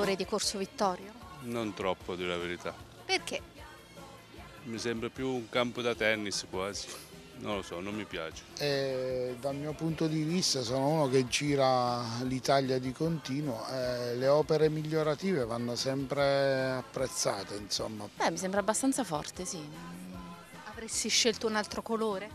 colore di Corso Vittorio? Non troppo, a dire la verità. Perché? Mi sembra più un campo da tennis quasi. Non lo so, non mi piace. Dal mio punto di vista sono uno che gira l'Italia di continuo, le opere migliorative vanno sempre apprezzate, insomma. Beh, mi sembra abbastanza forte, sì. Avresti scelto un altro colore?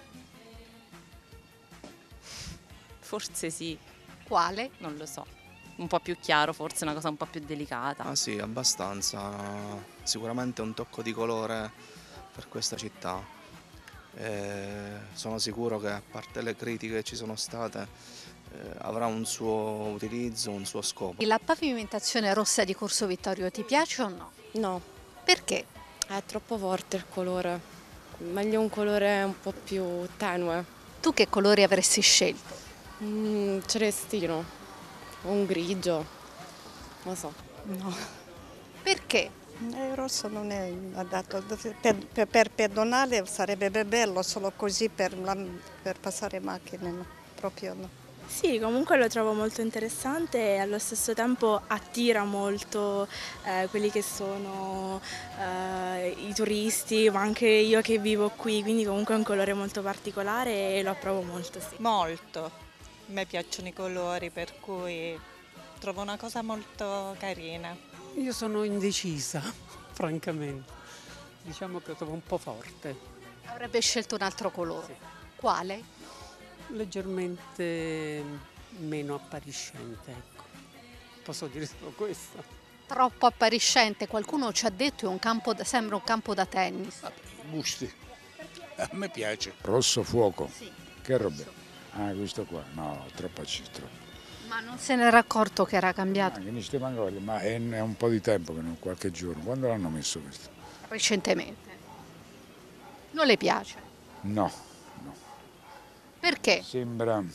Forse sì, Quale? non lo so. Un po' più chiaro, forse una cosa un po' più delicata. Ah sì, abbastanza. Sicuramente un tocco di colore per questa città. Sono sicuro che, a parte le critiche che ci sono state, avrà un suo utilizzo, un suo scopo. La pavimentazione rossa di Corso Vittorio ti piace o no? No, Perché? è troppo forte il colore. Meglio un colore un po' più tenue. Tu che colori avresti scelto? Celestino, un grigio, non so. No, Perché? il rosso non è adatto. Per pedonale sarebbe bello solo così per passare macchine, no? Proprio no. Sì, comunque lo trovo molto interessante e allo stesso tempo attira molto quelli che sono i turisti, ma anche io che vivo qui, quindi comunque è un colore molto particolare e lo approvo molto, sì. Molto, a me piacciono i colori, per cui trovo una cosa molto carina. Io sono indecisa, francamente. Diciamo che lo trovo un po' forte. Avrebbe scelto un altro colore. Quale? Leggermente meno appariscente, ecco. Posso dire solo questo. Troppo appariscente, qualcuno ci ha detto sembra un campo da tennis. Gusti, a me piace. Rosso fuoco, Sì. che roba? Ah, questo qua, no, troppo troppo. Ma non se n'era accorto che era cambiato Che mi stiamo ancora, ma è un po' di tempo, che non qualche giorno. Quando l'hanno messo questo? recentemente. Non le piace? No, Perché? sembra,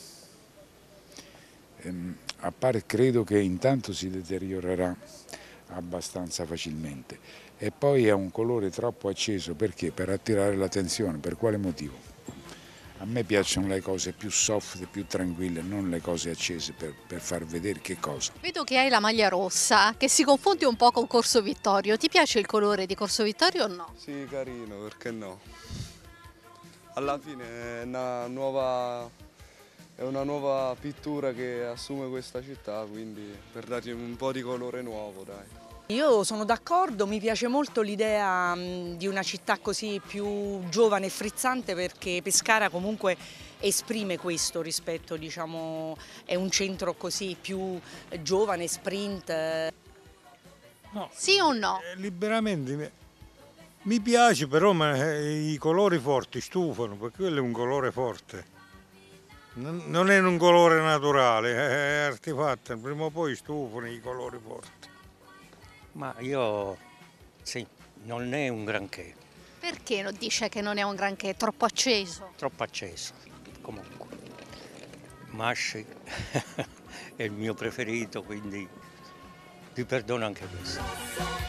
appare, credo che intanto si deteriorerà abbastanza facilmente e poi è un colore troppo acceso, perché? Per attirare l'attenzione, per quale motivo? A me piacciono le cose più soft, più tranquille, non le cose accese per far vedere che cosa. Vedo che hai la maglia rossa, che si confonde un po' con Corso Vittorio. Ti piace il colore di Corso Vittorio o no? Sì, carino, perché no? Alla fine è una nuova pittura che assume questa città, quindi per dargli un po' di colore nuovo, dai. Io sono d'accordo, mi piace molto l'idea di una città così più giovane e frizzante, perché Pescara comunque esprime questo rispetto, diciamo, è un centro così più giovane, sprint. No. Sì o no? Liberamente mi piace, però i colori forti stufano, perché quello è un colore forte. Non è un colore naturale, è artefatto, prima o poi stufano i colori forti. Ma io, sì, non è un granché. Perché dice che non è un granché? È troppo acceso? Troppo acceso, comunque. Masci è il mio preferito, quindi ti perdono anche questo.